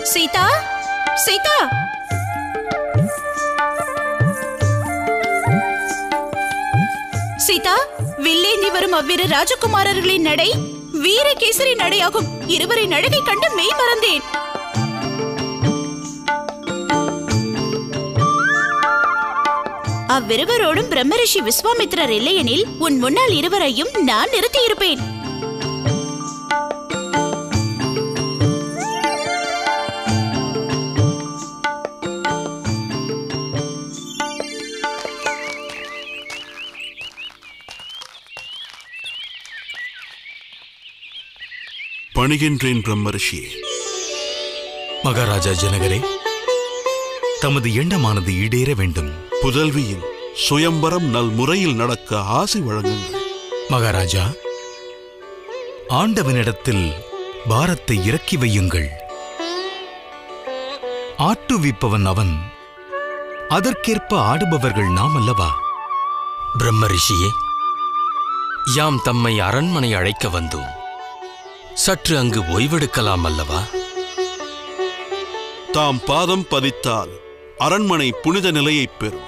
சீதா, சீதா, சீதா, வில்லேந்தி வரும் அவ்விரு ராஜகுமாரர்களின் நடை வீரகேசரி நடையாகும். இருவரின் அழகை கண்டு மெய் மறந்தேன். அவ்விருவரோடும் பிரம்மரிஷி விஸ்வாமித்திரர் இல்லையெனில் உன் முன்னால் இருவரையும் நான் நிறுத்தியிருப்பேன். பணிகின்றேன் பிரம்மரிஷியே. மகாராஜா ஜனகரே, தமது எண்ணமானது ஈடேற வேண்டும். புதல்வியின் சுயம்பரம் நல் முறையில் நடக்க ஆசி வழங்குங்கள். மகாராஜா, ஆண்டவனிடத்தில் பாரத்தை இறக்கி வையுங்கள். ஆட்டுவிப்பவன் அவன், அதற்கேற்ப ஆடுபவர்கள் நாம் அல்லவா? பிரம்மரிஷியே, யாம் தம்மை அரண்மனை அழைக்க வந்தோம். சற்று அங்கு ஓய்வெடுக்கலாம் அல்லவா? தாம் பாதம் பதித்தால் அரண்மனை புனித நிலையைப் பெறும்.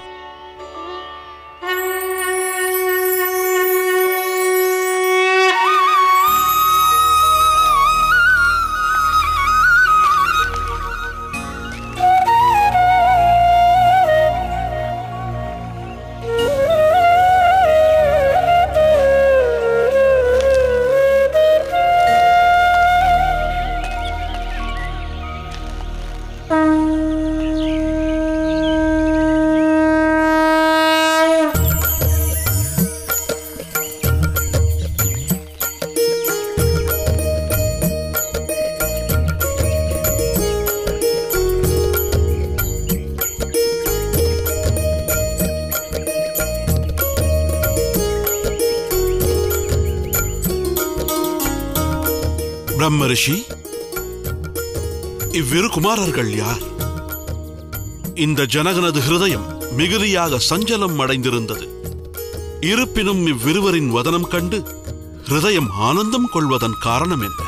பிரம்மரிஷி, இவ்விரு குமாரர்கள் யார்? இந்த ஜனகனது ஹிருதயம் மிகுதியாக சஞ்சலம் அடைந்திருந்தது. இருப்பினும் இவ்விருவரின் வதனம் கண்டு ஹிருதயம் ஆனந்தம் கொள்வதன் காரணம் என்ன?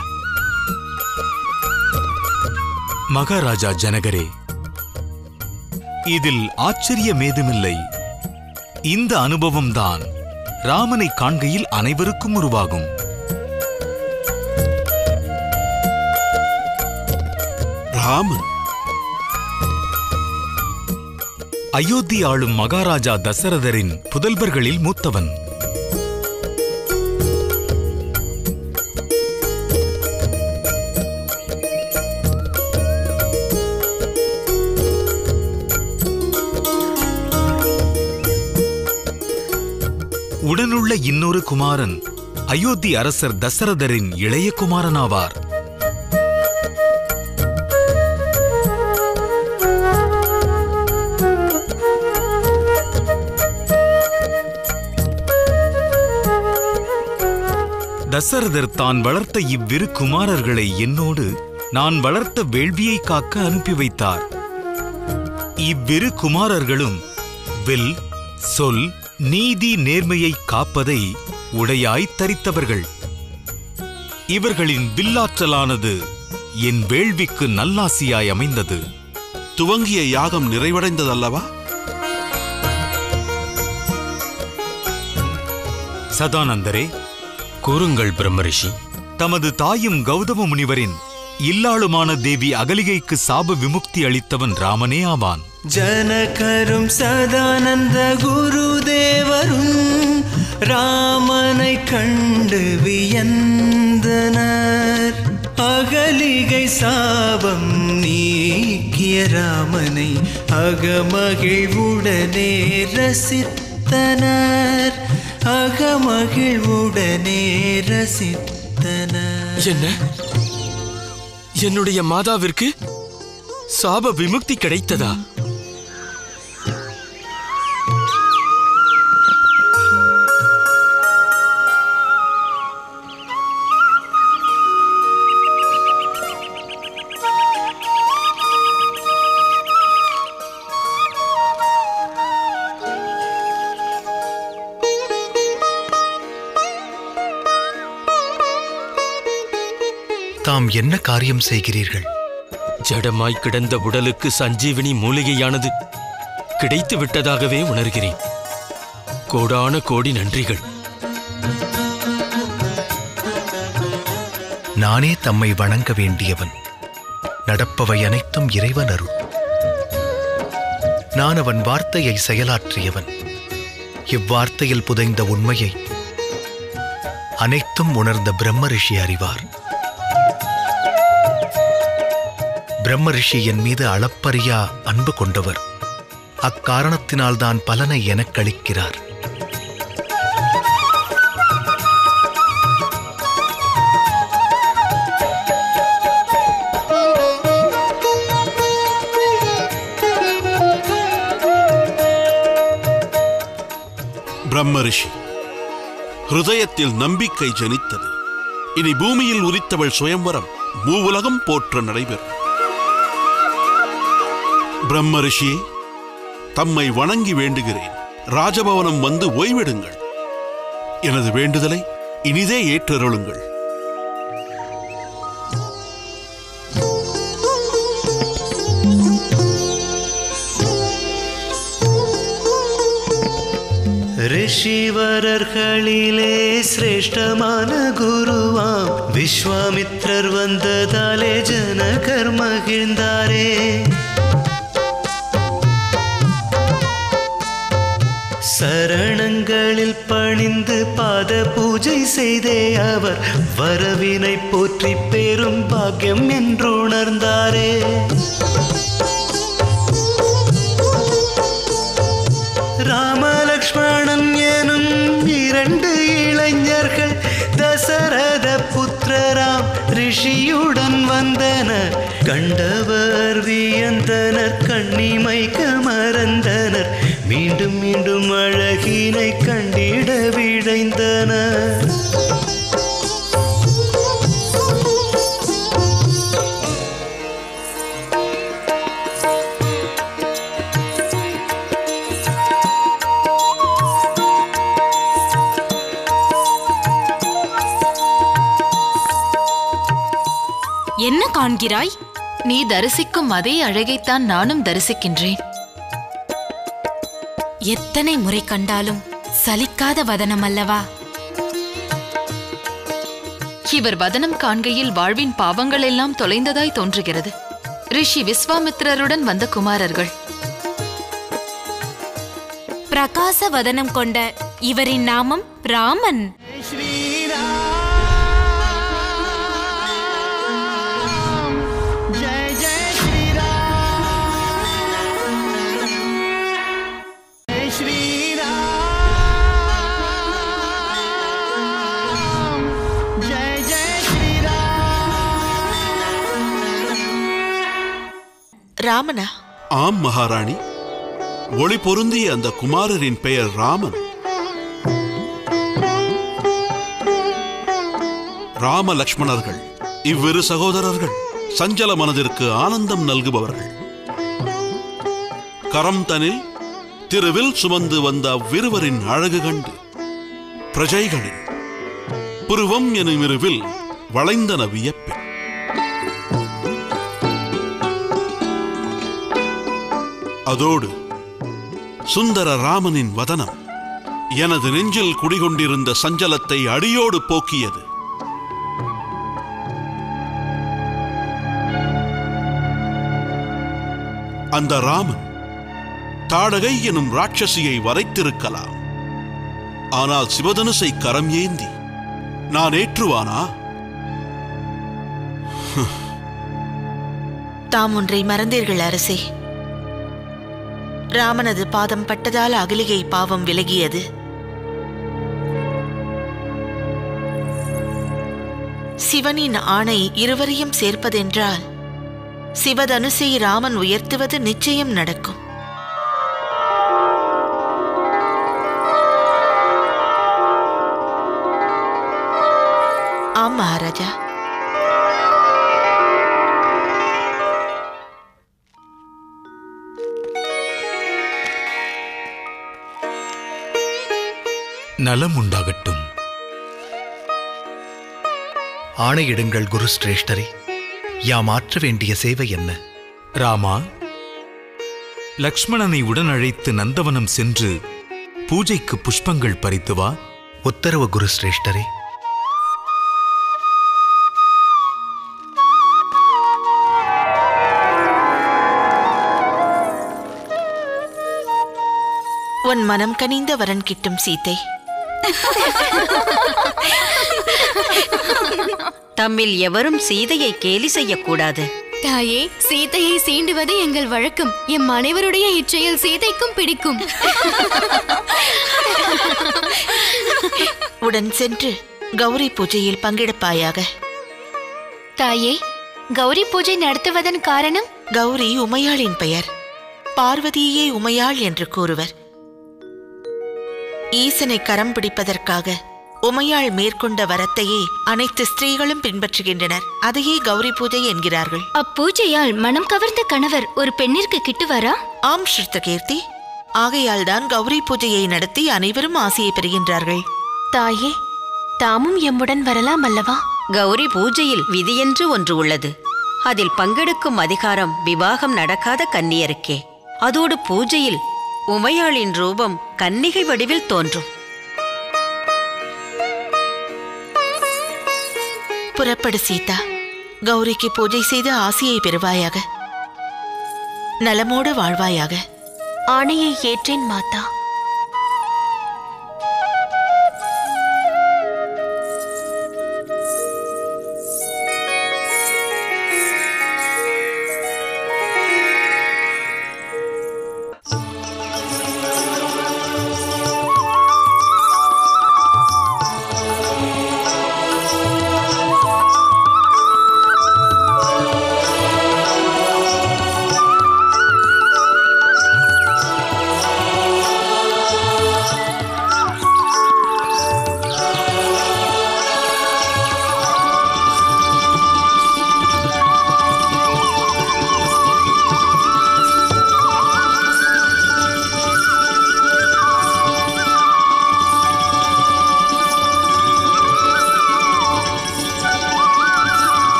மகாராஜா ஜனகரே, இதில் ஆச்சரியமேதுமில்லை. இந்த அனுபவம்தான் ராமனை காண்கையில் அனைவருக்கும் உருவாகும். ராமன் அயோத்தி ஆளும் மகாராஜா தசரதரின் புதல்வர்களில் மூத்தவன். உடனுள்ள இன்னொரு குமாரன் அயோத்தி அரசர் தசரதரின் இளைய குமாரனாவார். தசரதர் தான் வளர்த்த இவ்விரு குமாரர்களை என்னோடு நான் வளர்த்த வேள்வியை காக்க அனுப்பி வைத்தார். இவ்விரு குமாரர்களும் வில், சொல், நீதி, நேர்மையை காப்பதை உடையாய் தரித்தவர்கள். இவர்களின் வில்லாற்றலானது என் வேள்விக்கு நல்லாசியாய் அமைந்தது. துவங்கிய யாகம் நிறைவடைந்ததல்லவா? சதானந்தரே, கூறுங்கள் பிரம்மரிஷி. தமது தாயும் கௌதம முனிவரின் இல்லாளுமான தேவி அகலிகைக்கு சாப விமுக்தி அளித்தவன் ராமனே ஆவான். ஜனகரும் சதானந்த குருதேவரும் ராமனை கண்டு வியந்தனர். அகலிகை சாபம் நீக்கிய ராமனை அகமகிழ்வுடனே ரசித்தனர். அகமகிழ்வுடனே ரசித்தனர். என்ன? என்னுடைய மாதாவிற்கு சாப விமுக்தி கிடைத்ததா? தாம் என்ன காரியம் செய்கிறீர்கள்? ஜடமாய் கிடந்த உடலுக்கு சஞ்சீவினி மூலிகையானது கிடைத்து விட்டதாகவே உணர்கிறேன். கோடான கோடி நன்றிகள். நானே தம்மை வணங்க வேண்டியவன். நடப்பவை அனைத்தும் இறைவன் அருள். நான் அவன் வார்த்தையை செயலாற்றியவன். இவ்வார்த்தையில் புதைந்த உண்மையை அனைத்தும் உணர்ந்த பிரம்ம ரிஷி அறிவார். பிரம்ம ரிஷி என் மீது அளப்பரிய அன்பு கொண்டவர். அக்காரணத்தினால்தான் பலனை எனக்களிக்கிறார். பிரம்மரிஷி ஹிருதயத்தில் நம்பிக்கை ஜனித்தது. இனி பூமியில் உதித்தவள் சுயம்வரம் மூவுலகம் போற்ற நடைபெறும். பிரம்மரிஷியே, தம்மை வணங்கி வேண்டுகிறேன். ராஜபவனம் வந்து ஓய்வெடுங்கள். எனது வேண்டுதலை இனிதே ஏற்றருளுங்கள். ரிஷிவரர்களிலே சிரேஷ்டமான குருவாம் விஸ்வாமித்ரர் வந்ததாலே ஜனகர் மகிழ்ந்தாரே. சரணங்களில் பணிந்து பாத பூஜை செய்தே அவர் வரவினை போற்றி பெரும் பாக்கியம் என்றுணர்ந்தாரே. ராமலக்ஷ்மணன் எனும் இரண்டு இளைஞர்கள் தசரத புத்திரராம் ரிஷியுடன் வந்தனர். கண்டவர் வியந்தனர், கண்ணிமைக்க மறந்தனர். மீண்டும் மீண்டும் அழகினை கண்டிட விழைந்தனர். என்ன காண்கிறாய்? நீ தரிசிக்கும் அதே அழகைத்தான் நானும் தரிசிக்கின்றேன். எத்தனை முறை கண்டாலும் சலிக்காத வதனம் அல்லவா? இவர் வதனம் காண்கையில் வாழ்வின் பாவங்கள் எல்லாம் தொலைந்ததாய் தோன்றுகிறது. ரிஷி விஸ்வாமித்திரருடன் வந்த குமாரர்கள். பிரகாச வதனம் கொண்ட இவரின் நாமம் ராமன். ராமனா? ஆம் மகாராணி. ஒளி பொருந்திய அந்த குமாரரின் பெயர் ராமன். ராம லக்ஷ்மணர்கள் இவ்விரு சகோதரர்கள் சஞ்சல மனதிற்கு ஆனந்தம் நல்குபவர்கள். கரம் தனில் திருவில் சுமந்து வந்த அவ்விருவரின் அழகு கண்டு பிரஜைகளின் புருவம் எனும் இருவில் வளைந்தன வியப்பில். அதோடு சுந்தர ராமனின் வதனம் எனது நெஞ்சில் குடிகொண்டிருந்த சஞ்சலத்தை அடியோடு போக்கியது. அந்த ராமன் தாடகை எனும் ராட்சசியை வரைத்திருக்கலாம். ஆனால் சிவதனுசை கரம் ஏந்தி நான் ஏற்றுவானா? தாம் ஒன்றை மறந்தீர்கள் அரசே. ராமனது பாதம் பட்டதால் அகலிகை பாவம் விலகியது. சிவனின் ஆணை இருவரையும் சேர்ப்பதென்றால் சிவதனுசை ராமன் உயர்த்துவது நிச்சயம் நடக்கும். ஆம் மகாராஜா. நலம் உண்டாகட்டும். ஆணையிடுங்கள் குரு சிரேஷ்டரே. யாம் ஆற்ற வேண்டிய சேவை என்ன? ராமா, லக்ஷ்மணனை உடன் அழைத்து நந்தவனம் சென்று பூஜைக்கு புஷ்பங்கள் பறித்து வா. உத்தரவு குரு சிரேஷ்டரே. உன் மனம் கனிந்த வரன் கிட்டும் சீத்தை. தம்மில் எவரும் சீதையை கேலி செய்யக்கூடாது. தாயே, சீதையை சீண்டுவது எங்கள் வழக்கம். எம் அனைவருடைய இச்செயல் சீதைக்கும் பிடிக்கும். உடன் சென்று கௌரி பூஜையில் பங்கெடுப்பாயாக. தாயே, கௌரி பூஜை நடத்துவதன் காரணம்? கௌரி உமையாளின் பெயர். பார்வதியே உமையாள் என்று கூறுவர். ஈசனை கரம் பிடிப்பதற்காக உமையாள் மேற்கொண்ட வரத்தையே அனைத்து ஸ்திரீகளும் பின்பற்றுகின்றனர். அதையே கௌரி பூஜை என்கிறார்கள். அப்பூஜையால் மனம் கவர்ந்த கணவர் ஒரு பெண்ணிற்கு கிட்டுவாரா? ஆம் ஸ்ருத்தகீர்த்தி. ஆகையால் தான் கௌரி பூஜையை நடத்தி அனைவரும் ஆசையை பெறுகின்றார்கள். தாயே, தாமும் எம்முடன் வரலாம் அல்லவா? கௌரி பூஜையில் விதியென்று ஒன்று உள்ளது. அதில் பங்கெடுக்கும் அதிகாரம் விவாகம் நடக்காத கன்னியருக்கே. அதோடு பூஜையில் உமையாளின் ரூபம் கன்னிகை வடிவில் தோன்றும். புறப்படு சீதா. கௌரிக்கு பூஜை செய்து ஆசையை பெறுவாயாக. நலமோடு வாழ்வாயாக. ஆணையை ஏற்றேன் மாதா.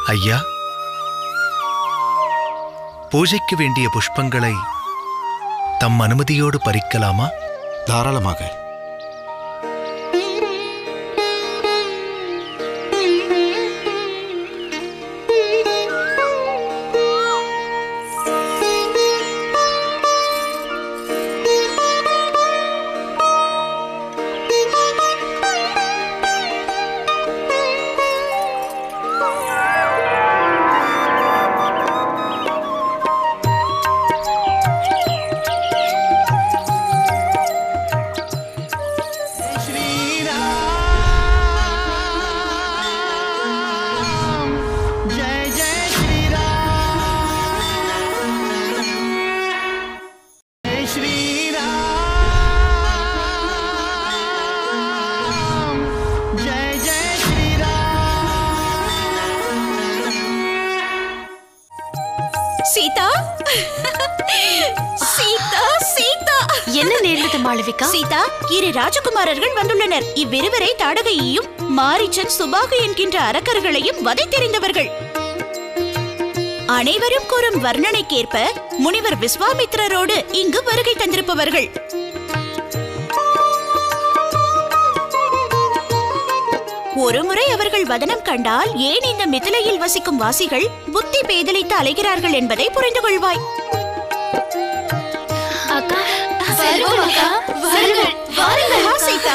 ஐயா, பூஜைக்கு வேண்டிய புஷ்பங்களை தம் அனுமதியோடு பறிக்கலாமா? தாராளமாக. சீதா, சீதா, சீதா. என்ன நேர்ந்தது மாளவிகா? சீதா, இரு ராஜகுமாரர்கள் வந்துள்ளனர். இவ்விருவரை தாடகையையும் மாரிச்சன் சுபாகு என்கின்ற அரக்கர்களையும் வதை தெரிந்தவர்கள். அனைவரும் கூறும் வர்ணனைக்கேற்ப முனிவர் விஸ்வாமித்திரரோடு இங்கு வருகை தந்திருப்பவர்கள். ஒருமுறை அவர்கள் வதனம் கண்டால் ஏன் இந்த மிதிலையில் வசிக்கும் வாசிகள் புத்தி பேதலித்து அலைகிறார்கள் என்பதை புரிந்து கொள்வாய். அக்கா, வருவோம் அக்கா, வாருங்கள், வாருங்கள். வா சீதா.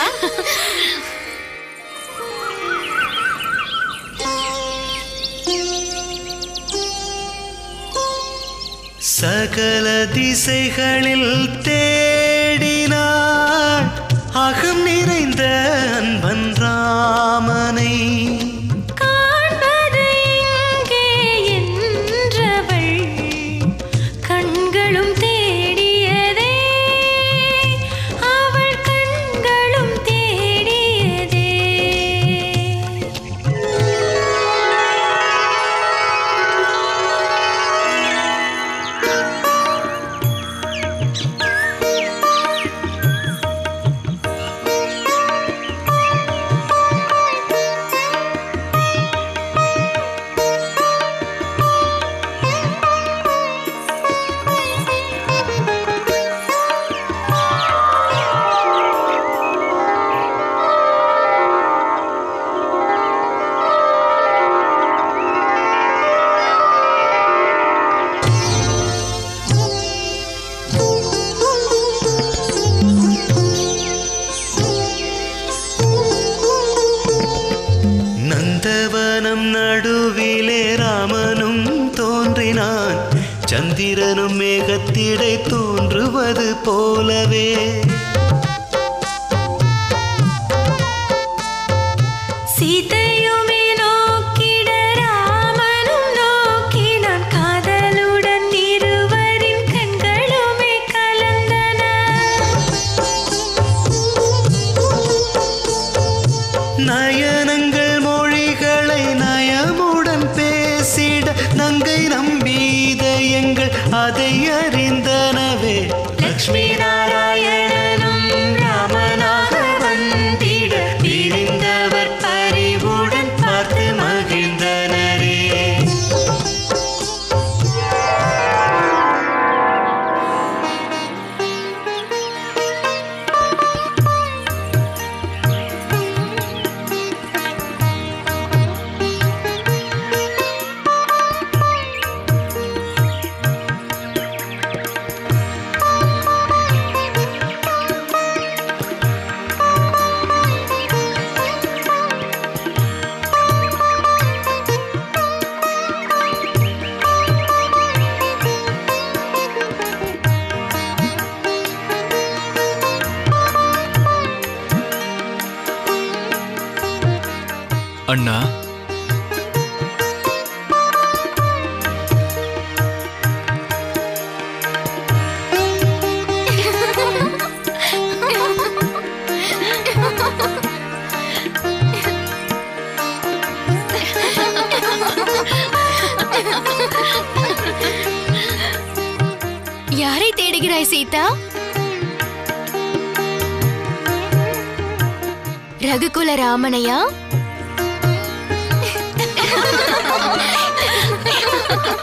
சகல திசைகளில் தேடினாள் அகம் நிறைந்த அன்பன் ராமனை. காண்பது எங்கே என்றவள் கண்களும் தேடியதே, அவள் கண்களும் தேடியதே. நந்தவனம் நடுவிலே ராமனும் தோன்றினான், சந்திரனும் மேகத்திடை தோன்றுவது போலவே. சீதையுமே நோக்கிட ராமனும் நோக்கினான், காதலுடன் இருவரின் கண்களுமே கலந்தன. நயனங்கள் மொழிகளை நயமுடன் பேசிட நங்கை நம்பீதயங்கள் அதை அறிந்தனவே. லக்ஷ்மி நாராயணனும் ராமனாக வந்திட பிரிந்தவர் பரிவுடன் பார்த்து மகிழ்ந்தனரே. அண்ணா, யாரை தேடுகிறாய் சீதா? ரகுகுல ராமனையா?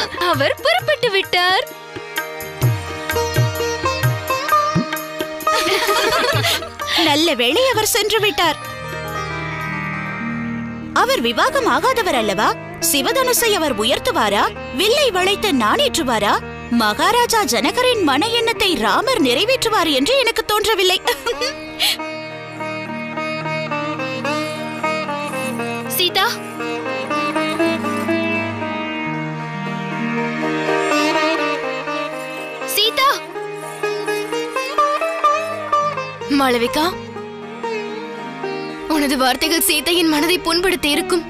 அவர் புறப்பட்டு விட்டார். நல்ல வேளை அவர் சென்று விட்டார். அவர் விவாகம் ஆகாதவர் அல்லவா? சிவதனுசை அவர் உயர்த்துவாரா? வில்லை வளைத்து நாணேற்றுவாரா? மகாராஜா ஜனகரின் மன எண்ணத்தை ராமர் நிறைவேற்றுவார் என்று எனக்கு தோன்றவில்லை. சீதா, சீதா, மாளவிகா, உனது வார்த்தைகள் சீதையின் மனதை புண்படுத்தி இருக்கும்.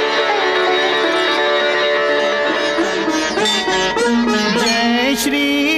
श्री